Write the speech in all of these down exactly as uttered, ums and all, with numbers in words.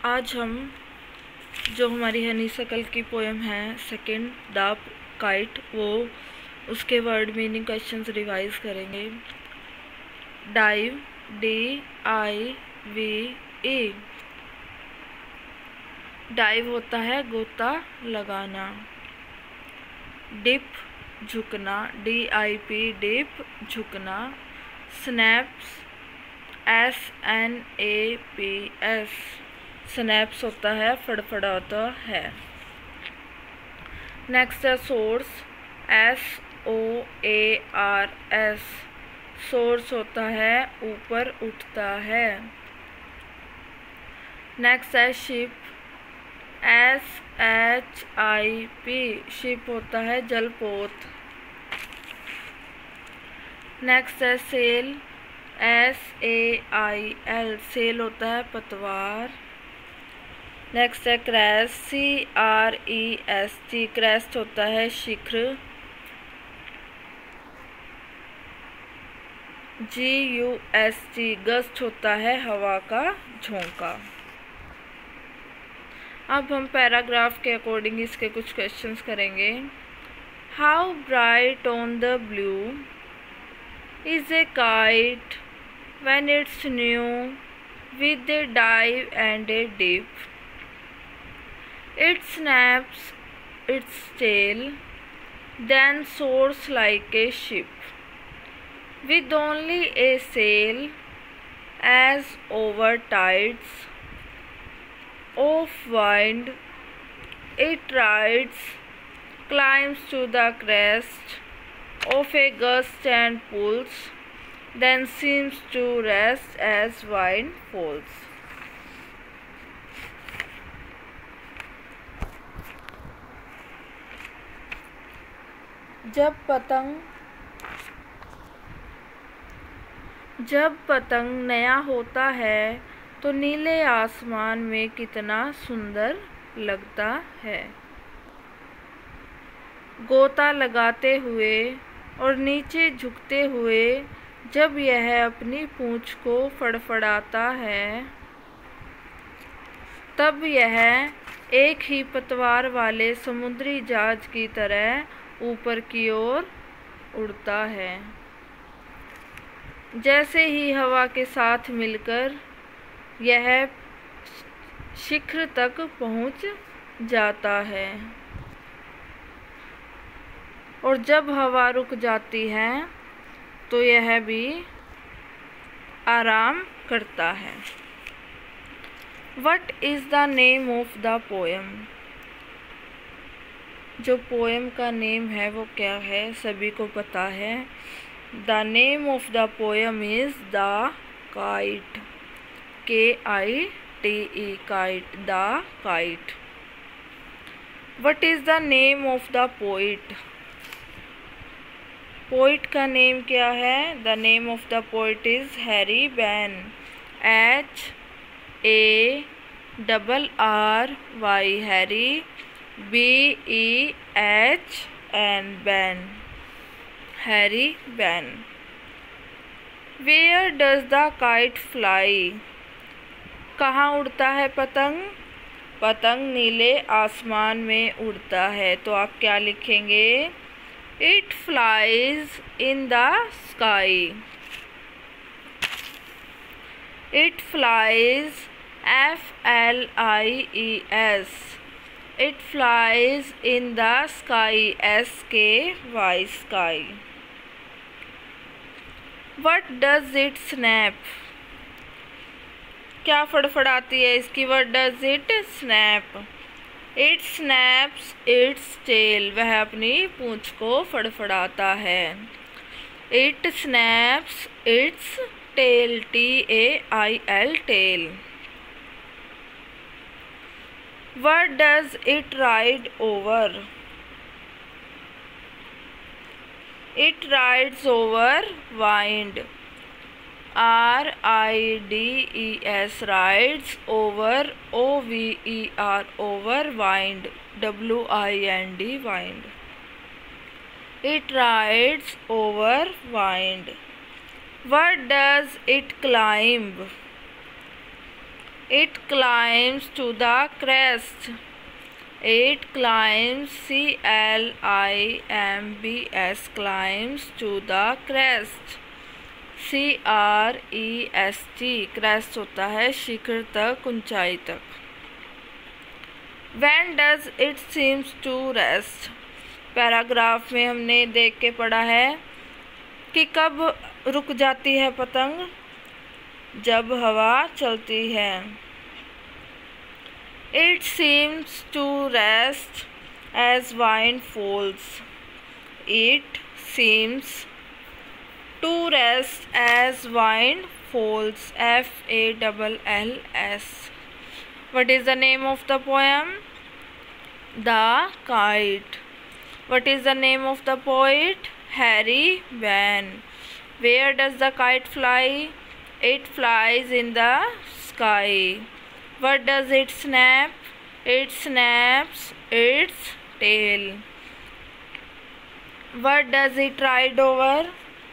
आज हम जो हमारी हनीसकल की पोएम है सेकंड द काइट, वो उसके वर्ड मीनिंग क्वेश्चंस रिवाइज करेंगे। Dive, D I V E. Dive होता है गोता लगाना। डिप, झुकना, डी आई पी, डिप, झुकना। Snaps, S N A P S, snaps होता है फड़फड़ाता है। नेक्स्ट है soars, S O A R S, soars होता है ऊपर उठता है। नेक्स्ट है ship, S H I P, ship होता है जलपोत। नेक्स्ट है sail, S A I L, cell होता है पतवार। नेक्स्ट है crest, C R E S T, crest होता है शिखर। G U S T, gust होता है हवा का झोंका। अब हम पैराग्राफ के अकॉर्डिंग इसके कुछ क्वेश्चंस करेंगे। How bright on the blue is a kite when it's new with a dive and a dip. It snaps its tail, then soars like a ship, with only a sail as over tides of wind. It rides, climbs to the crest of a gust and pulls, then seems to rest as wind falls. जब पतंग जब पतंग नया होता है तो नीले आसमान में कितना सुंदर लगता है। गोता लगाते हुए और नीचे झुकते हुए जब यह अपनी पूंछ को फड़फड़ाता है तब यह एक ही पतवार वाले समुद्री जहाज की तरह ऊपर की ओर उड़ता है। जैसे ही हवा के साथ मिलकर यह शिखर तक पहुंच जाता है और जब हवा रुक जाती है तो यह भी आराम करता है। What is the name of the poem? जो पोएम का नेम है वो क्या है, सभी को पता है। The name of the poem is The Kite, K I T E, kite, The Kite. What is the name of the poet? Poet का नेम क्या है? The name of the poet is Harry Behn, H A double R Y, Harry, B E H N, Behn, Harry Behn. Where does the kite fly, कहाँ उड़ता है पतंग? पतंग नीले आसमान में उड़ता है, तो आप क्या लिखेंगे? It flies in the sky. It flies, F L I E S. It flies in the sky, S K Y, sky. What does it snap? क्या फड़फड़ाती है इसकी? What does it snap? It snaps its tail, वह अपनी पूंछ को फड़फड़ाता है। It snaps its tail, T A I L, tail. What does it ride over? It rides over wind, R I D E S, rides over, O V E R, over wind, W I N D, wind. It rides over wind. What does it climb? It climbs to the crest. It climbs, C L I M B S, climbs to the crest. C R E S T, crest होता है शिखर तक, ऊंचाई तक. When does it seems to rest? Paragraph में हमने देख के पढ़ा है कि कब रुक जाती है पतंग, जब हवा चलती है. It seems to rest as wind falls. It seems to rest as wind falls. F A L L S. What is the name of the poem? The Kite. What is the name of the poet? Harry Van. Where does the kite fly? It flies in the sky. What does it snap? It snaps its tail. What does it ride over?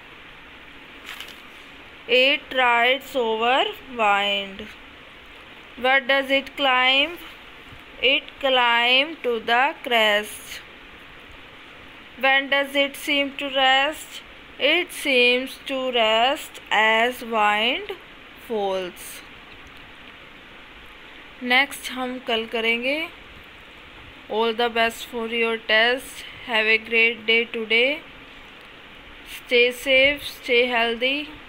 It rides over wind. What does it climb? It climbs to the crest. When does it seem to rest? It seems to rest as wind falls. Next हम कल करेंगे. All the best for your test. Have a great day today. Stay safe, stay healthy.